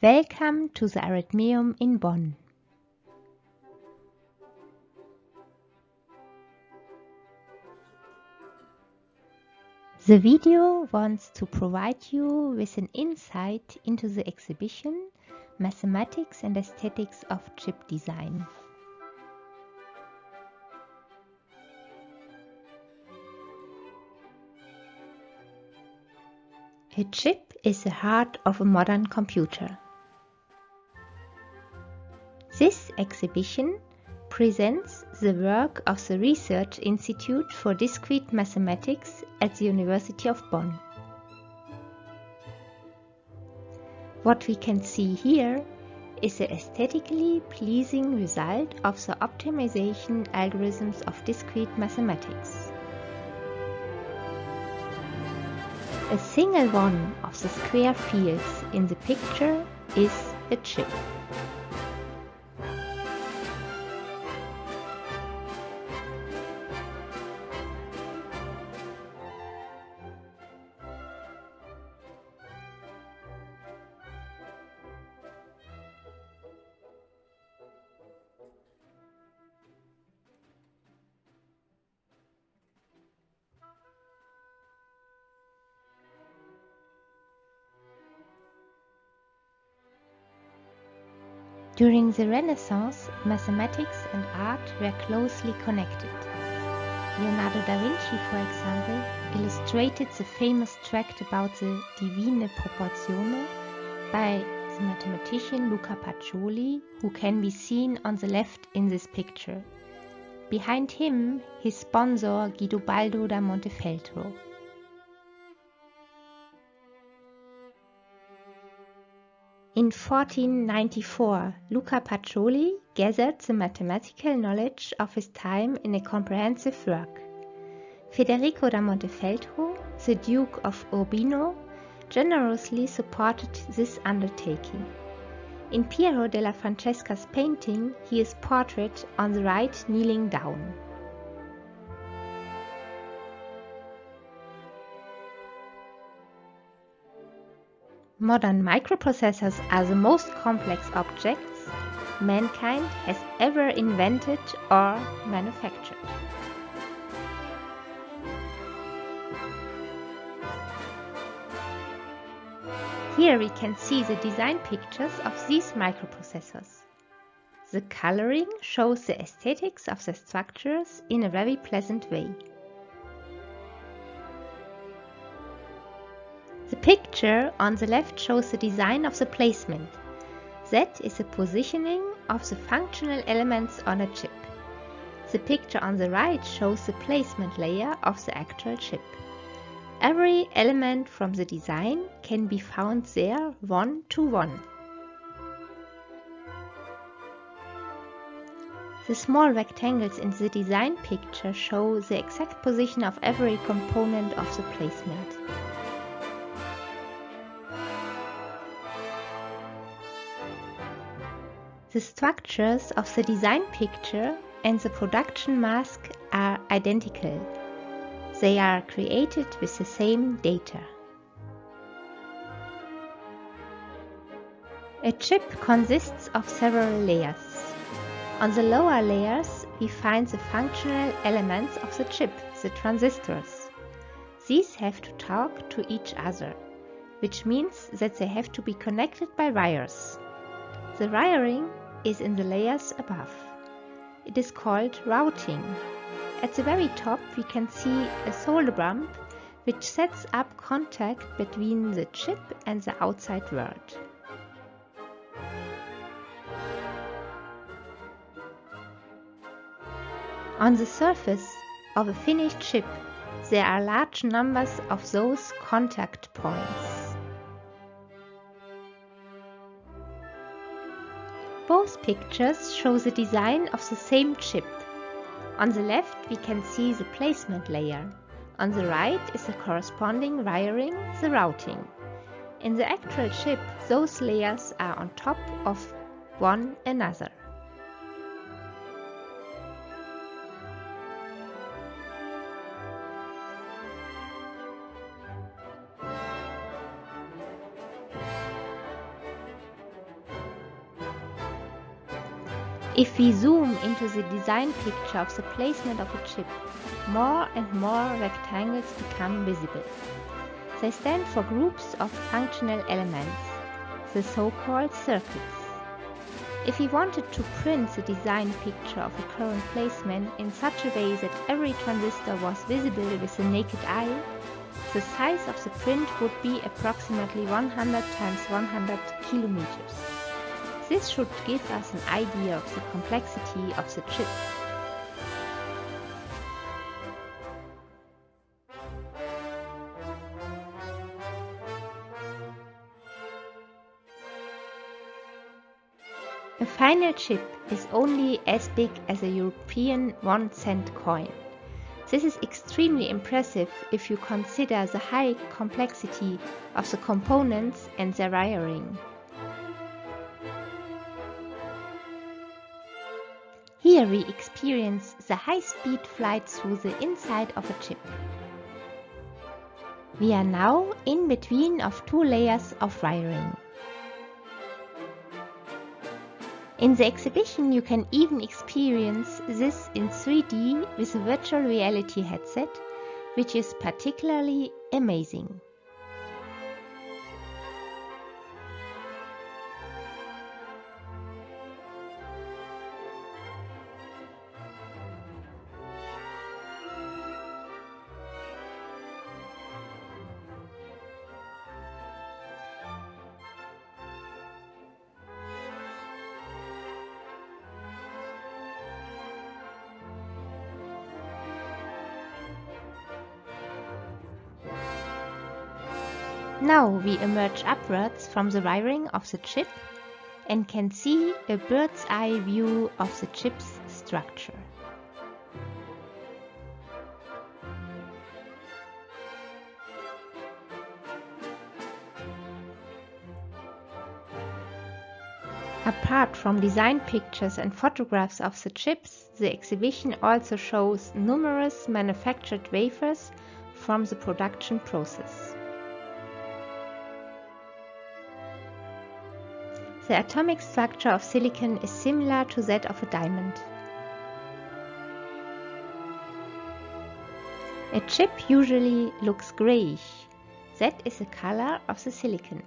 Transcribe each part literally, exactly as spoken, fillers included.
Welcome to the Arithmeum in Bonn. The video wants to provide you with an insight into the exhibition Mathematics and Aesthetics of Chip Design. A chip is the heart of a modern computer. This exhibition presents the work of the Research Institute for Discrete Mathematics at the University of Bonn. What we can see here is the aesthetically pleasing result of the optimization algorithms of discrete mathematics. A single one of the square fields in the picture is a chip. During the Renaissance, mathematics and art were closely connected. Leonardo da Vinci, for example, illustrated the famous tract about the Divine Proporzione by the mathematician Luca Pacioli, who can be seen on the left in this picture. Behind him, his sponsor Guidobaldo da Montefeltro. In fourteen ninety-four, Luca Pacioli gathered the mathematical knowledge of his time in a comprehensive work. Federico da Montefeltro, the Duke of Urbino, generously supported this undertaking. In Piero della Francesca's painting, he is portrayed on the right kneeling down. Modern microprocessors are the most complex objects mankind has ever invented or manufactured. Here we can see the design pictures of these microprocessors. The coloring shows the aesthetics of the structures in a very pleasant way. The picture on the left shows the design of the placement. That is the positioning of the functional elements on a chip. The picture on the right shows the placement layer of the actual chip. Every element from the design can be found there one to one. The small rectangles in the design picture show the exact position of every component of the placement. The structures of the design picture and the production mask are identical. They are created with the same data. A chip consists of several layers. On the lower layers, we find the functional elements of the chip, the transistors. These have to talk to each other, which means that they have to be connected by wires. The wiring is in the layers above. It is called routing. At the very top we can see a solder bump which sets up contact between the chip and the outside world. On the surface of a finished chip there are large numbers of those contact points. Both pictures show the design of the same chip. On the left we can see the placement layer. On the right is the corresponding wiring, the routing. In the actual chip, those layers are on top of one another. If we zoom into the design picture of the placement of a chip, more and more rectangles become visible. They stand for groups of functional elements, the so-called circuits. If we wanted to print the design picture of a current placement in such a way that every transistor was visible with the naked eye, the size of the print would be approximately one hundred times one hundred kilometers. This should give us an idea of the complexity of the chip. A final chip is only as big as a European one cent coin. This is extremely impressive if you consider the high complexity of the components and their wiring. Here we experience the high-speed flight through the inside of a chip. We are now in between of two layers of wiring. In the exhibition you can even experience this in three D with a virtual reality headset, which is particularly amazing. Now we emerge upwards from the wiring of the chip and can see a bird's eye view of the chip's structure. Apart from design pictures and photographs of the chips, the exhibition also shows numerous manufactured wafers from the production process. The atomic structure of silicon is similar to that of a diamond. A chip usually looks grayish. That is the color of the silicon.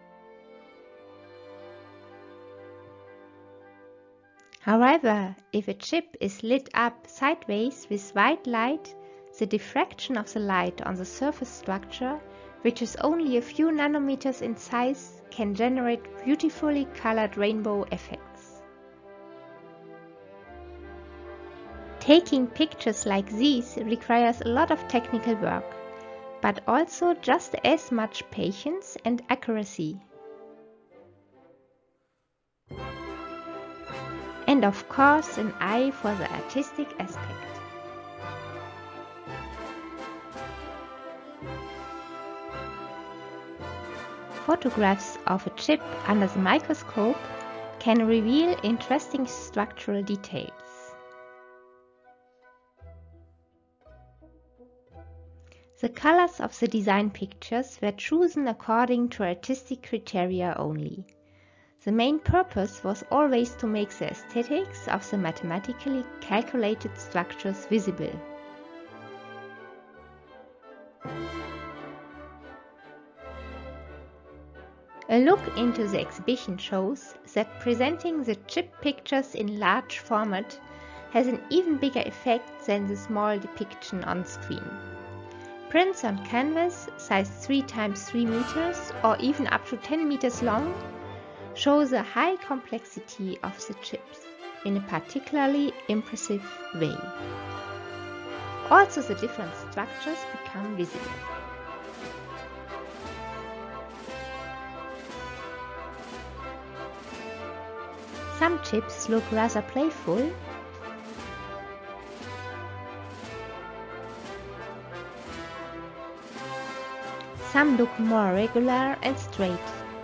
However, if a chip is lit up sideways with white light, the diffraction of the light on the surface structure, which is only a few nanometers in size, can generate beautifully colored rainbow effects. Taking pictures like these requires a lot of technical work, but also just as much patience and accuracy. And of course an eye for the artistic aspect. Photographs of a chip under the microscope can reveal interesting structural details. The colors of the design pictures were chosen according to artistic criteria only. The main purpose was always to make the aesthetics of the mathematically calculated structures visible. A look into the exhibition shows that presenting the chip pictures in large format has an even bigger effect than the small depiction on screen. Prints on canvas, size three times three meters or even up to ten meters long, show the high complexity of the chips in a particularly impressive way. Also, the different structures become visible. Some chips look rather playful, some look more regular and straight.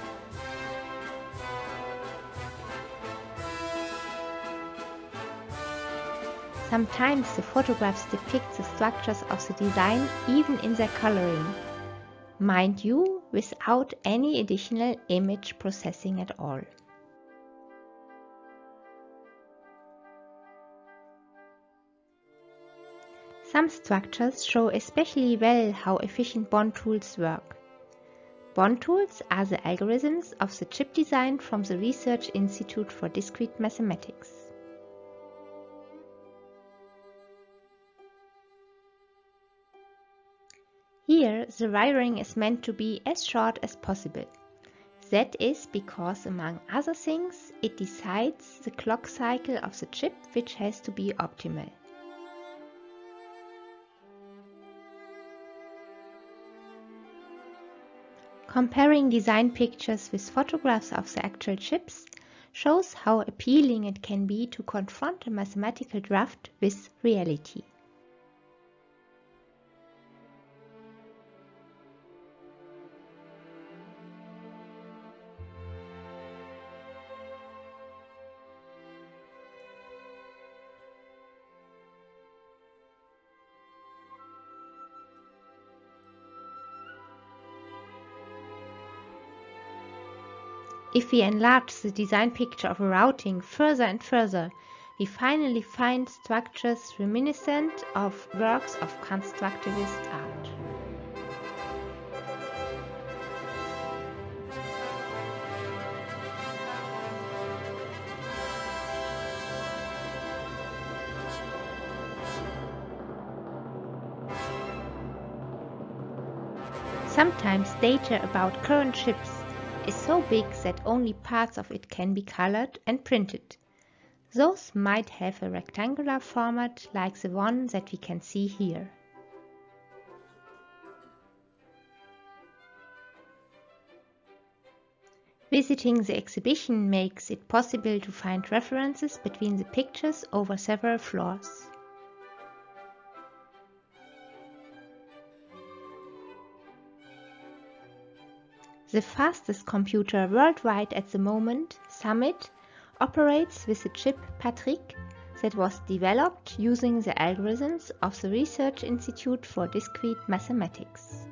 Sometimes the photographs depict the structures of the design even in their coloring, mind you, without any additional image processing at all. Some structures show especially well how efficient bond tools work. Bond tools are the algorithms of the chip design from the Research Institute for Discrete Mathematics. Here, the wiring is meant to be as short as possible. That is because, among other things, it decides the clock cycle of the chip, which has to be optimal. Comparing design pictures with photographs of the actual chips shows how appealing it can be to confront a mathematical draft with reality. If we enlarge the design picture of a routing further and further, we finally find structures reminiscent of works of constructivist art. Sometimes data about current chips is so big that only parts of it can be colored and printed. Those might have a rectangular format like the one that we can see here. Visiting the exhibition makes it possible to find references between the pictures over several floors. The fastest computer worldwide at the moment, Summit, operates with the chip Patrick that was developed using the algorithms of the Research Institute for Discrete Mathematics.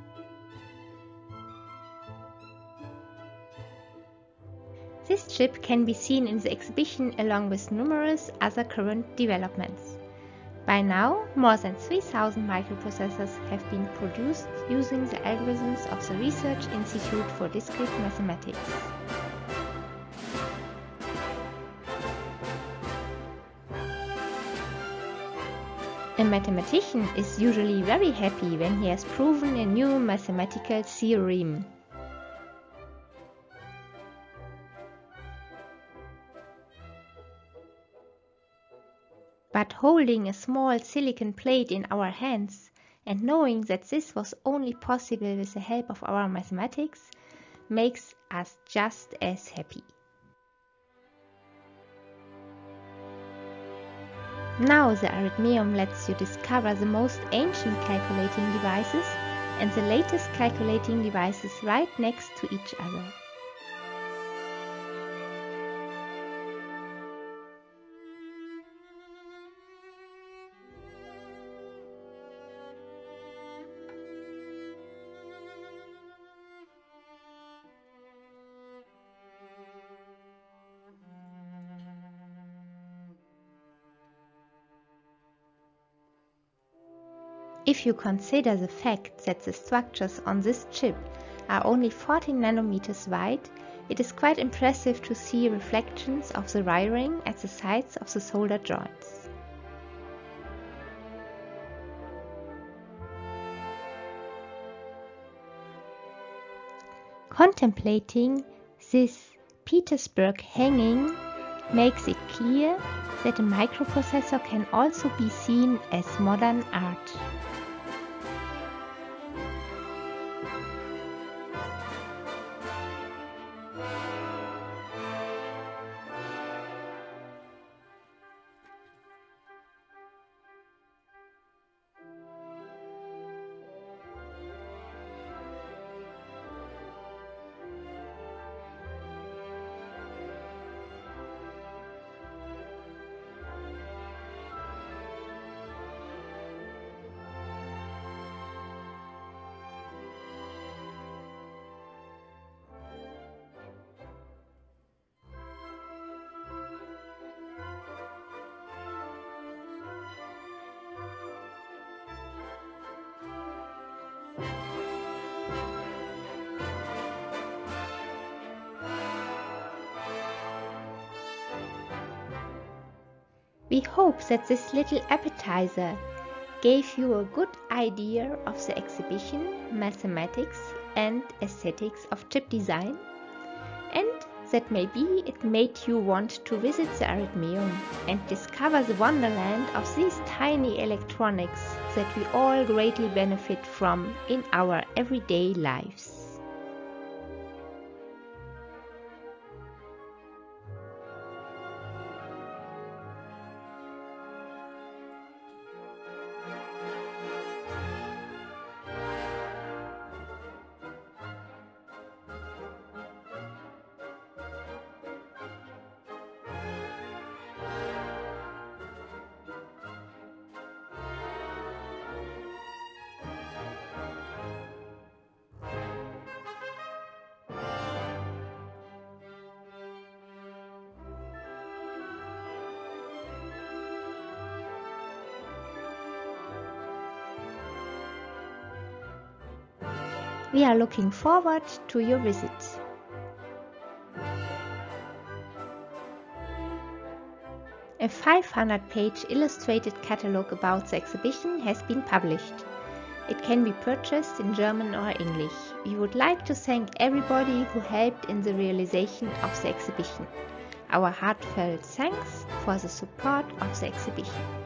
This chip can be seen in the exhibition along with numerous other current developments. By now, more than three thousand microprocessors have been produced using the algorithms of the Research Institute for Discrete Mathematics. A mathematician is usually very happy when he has proven a new mathematical theorem. But holding a small silicon plate in our hands and knowing that this was only possible with the help of our mathematics makes us just as happy. Now the Arithmeum lets you discover the most ancient calculating devices and the latest calculating devices right next to each other. If you consider the fact that the structures on this chip are only fourteen nanometers wide, it is quite impressive to see reflections of the wiring at the sides of the solder joints. Contemplating this Petersburg hanging makes it clear that a microprocessor can also be seen as modern art. We hope that this little appetizer gave you a good idea of the exhibition, mathematics and aesthetics of chip design, and that maybe it made you want to visit the Arithmeum and discover the wonderland of these tiny electronics that we all greatly benefit from in our everyday lives. We are looking forward to your visit. A five hundred page illustrated catalogue about the exhibition has been published. It can be purchased in German or English. We would like to thank everybody who helped in the realization of the exhibition. Our heartfelt thanks for the support of the exhibition.